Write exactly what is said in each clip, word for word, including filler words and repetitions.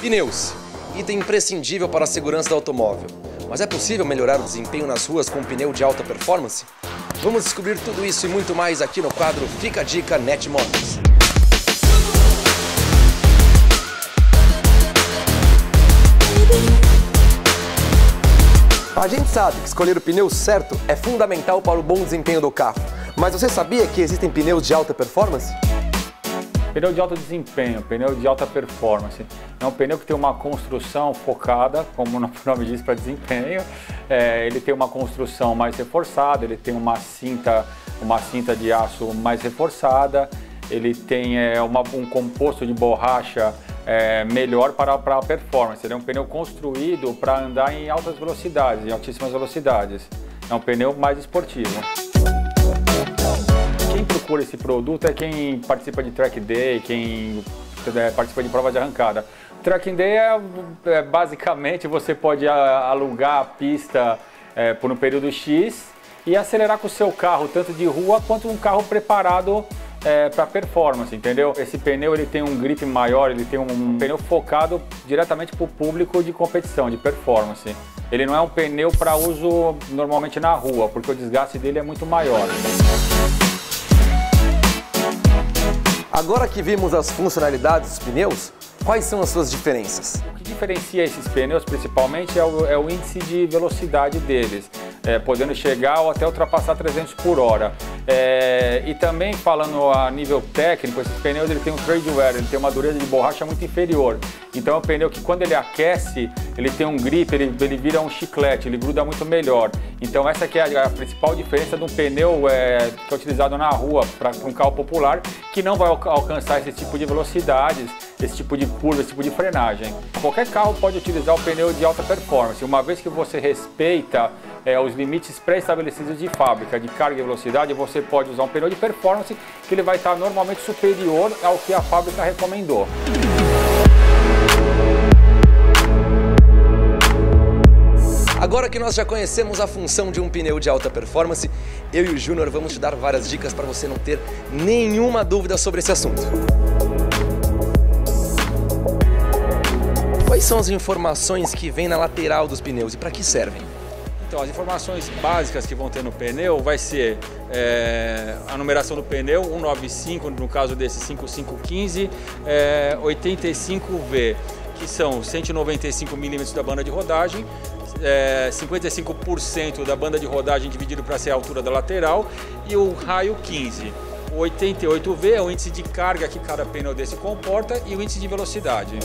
Pneus, item imprescindível para a segurança do automóvel. Mas é possível melhorar o desempenho nas ruas com um pneu de alta performance? Vamos descobrir tudo isso e muito mais aqui no quadro Fica a Dica Netmotors. A gente sabe que escolher o pneu certo é fundamental para o bom desempenho do carro. Mas você sabia que existem pneus de alta performance? Pneu de alto desempenho, pneu de alta performance. É um pneu que tem uma construção focada, como o nome diz, para desempenho. É, ele tem uma construção mais reforçada, ele tem uma cinta, uma cinta de aço mais reforçada, ele tem é, uma, um composto de borracha é, melhor para, para a performance. Ele é um pneu construído para andar em altas velocidades, em altíssimas velocidades. É um pneu mais esportivo. Quem procura esse produto é quem participa de track day, quem é, participa de prova de arrancada. Track day é, é basicamente você pode alugar a pista é, por um período X e acelerar com o seu carro, tanto de rua quanto um carro preparado é, para performance, entendeu? Esse pneu ele tem um grip maior, ele tem um pneu focado diretamente para o público de competição, de performance. Ele não é um pneu para uso normalmente na rua, porque o desgaste dele é muito maior. Agora que vimos as funcionalidades dos pneus, quais são as suas diferenças? O que diferencia esses pneus principalmente é o, é o índice de velocidade deles, é, podendo chegar ou até ultrapassar trezentos por hora. É, e também falando a nível técnico, esses pneus ele tem um tread wear, ele tem uma dureza de borracha muito inferior. Então é um pneu que quando ele aquece, ele tem um grip, ele, ele vira um chiclete, ele gruda muito melhor. Então essa aqui é a, a principal diferença de um pneu é, que é utilizado na rua para um carro popular, que não vai al alcançar esse tipo de velocidades, esse tipo de curva, esse tipo de frenagem. Qualquer carro pode utilizar o pneu de alta performance, uma vez que você respeita é, os limites pré-estabelecidos de fábrica, de carga e velocidade, você pode usar um pneu de performance que ele vai estar normalmente superior ao que a fábrica recomendou. Agora que nós já conhecemos a função de um pneu de alta performance, eu e o Júnior vamos te dar várias dicas para você não ter nenhuma dúvida sobre esse assunto. Quais são as informações que vêm na lateral dos pneus e para que servem? Então, as informações básicas que vão ter no pneu vai ser é, a numeração do pneu, cento e noventa e cinco, no caso desse cinquenta e cinco quinze, é, oitenta e cinco V, que são cento e noventa e cinco milímetros da banda de rodagem, é, cinquenta e cinco por cento da banda de rodagem dividido para ser a altura da lateral e o raio quinze. O oitenta e oito V é o índice de carga que cada pneu desse comporta e o índice de velocidade.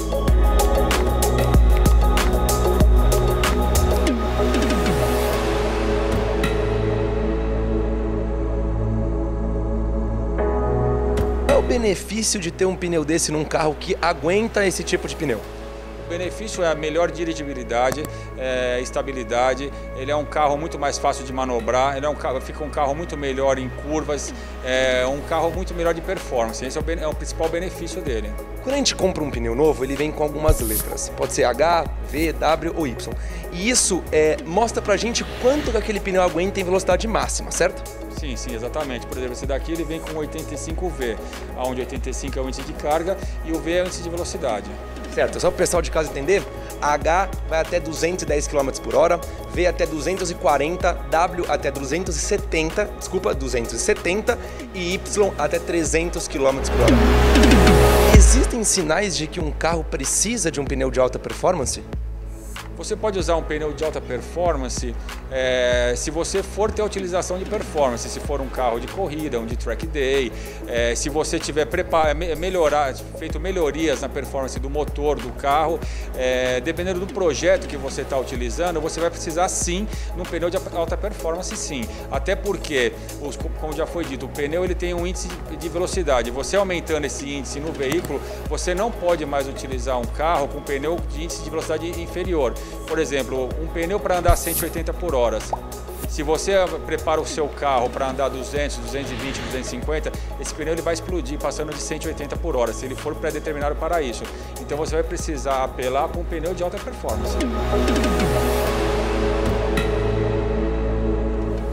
Qual é o benefício de ter um pneu desse num carro que aguenta esse tipo de pneu? O benefício é a melhor dirigibilidade, é, estabilidade, ele é um carro muito mais fácil de manobrar, ele é um carro, fica um carro muito melhor em curvas, é um carro muito melhor de performance, esse é o, é o principal benefício dele. Quando a gente compra um pneu novo, ele vem com algumas letras, pode ser H, V, W ou Y. E isso é, mostra pra gente quanto que aquele pneu aguenta em velocidade máxima, certo? Sim, sim, exatamente. Por exemplo, esse daqui ele vem com oitenta e cinco V, onde oitenta e cinco é o índice de carga e o V é o índice de velocidade. Certo, só para o pessoal de casa entender, H vai até duzentos e dez quilômetros por hora, V até duzentos e quarenta, W até duzentos e setenta, desculpa, duzentos e setenta e Y até trezentos quilômetros por hora. Existem sinais de que um carro precisa de um pneu de alta performance? Você pode usar um pneu de alta performance é, se você for ter a utilização de performance, se for um carro de corrida, um de track day, é, se você tiver preparado, melhorar, feito melhorias na performance do motor do carro, é, dependendo do projeto que você está utilizando, você vai precisar sim de um pneu de alta performance sim. Até porque, os, como já foi dito, o pneu ele tem um índice de velocidade. Você aumentando esse índice no veículo, você não pode mais utilizar um carro com pneu de índice de velocidade inferior. Por exemplo, um pneu para andar cento e oitenta por hora. Se você prepara o seu carro para andar duzentos, duzentos e vinte, duzentos e cinquenta, esse pneu ele vai explodir passando de cento e oitenta por hora, se ele for pré-determinado para isso. Então você vai precisar apelar para um pneu de alta performance.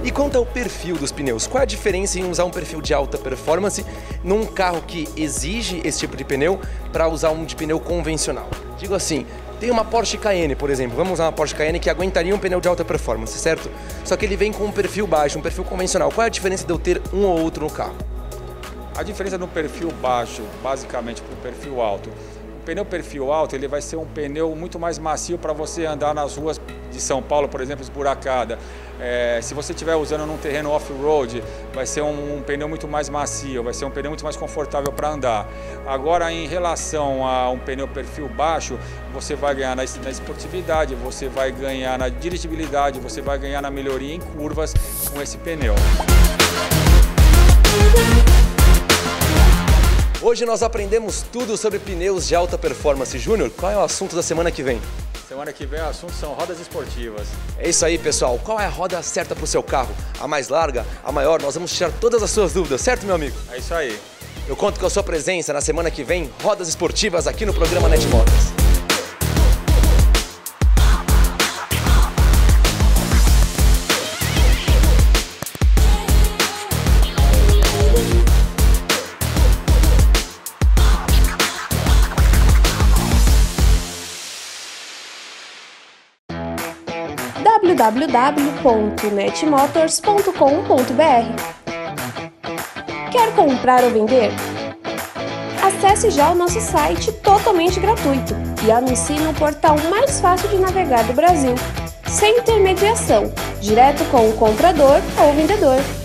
E quanto ao perfil dos pneus, qual é a diferença em usar um perfil de alta performance num carro que exige esse tipo de pneu para usar um de pneu convencional? Digo assim, tem uma Porsche Cayenne, por exemplo, vamos usar uma Porsche Cayenne que aguentaria um pneu de alta performance, certo? Só que ele vem com um perfil baixo, um perfil convencional. Qual é a diferença de eu ter um ou outro no carro? A diferença no perfil baixo, basicamente, para o perfil alto. O pneu perfil alto ele vai ser um pneu muito mais macio para você andar nas ruas de São Paulo, por exemplo, esburacada. É, se você estiver usando num terreno off-road, vai ser um, um pneu muito mais macio, vai ser um pneu muito mais confortável para andar. Agora, em relação a um pneu perfil baixo, você vai ganhar na, na esportividade, você vai ganhar na dirigibilidade, você vai ganhar na melhoria em curvas com esse pneu. Hoje nós aprendemos tudo sobre pneus de alta performance. Júnior, qual é o assunto da semana que vem? Semana que vem o assunto são rodas esportivas. É isso aí, pessoal. Qual é a roda certa para o seu carro? A mais larga? A maior? Nós vamos tirar todas as suas dúvidas, certo, meu amigo? É isso aí. Eu conto com a sua presença na semana que vem, rodas esportivas aqui no programa Netmotors. w w w ponto netmotors ponto com ponto b r. Quer comprar ou vender? Acesse já o nosso site totalmente gratuito e anuncie no portal mais fácil de navegar do Brasil, sem intermediação, direto com o comprador ou vendedor.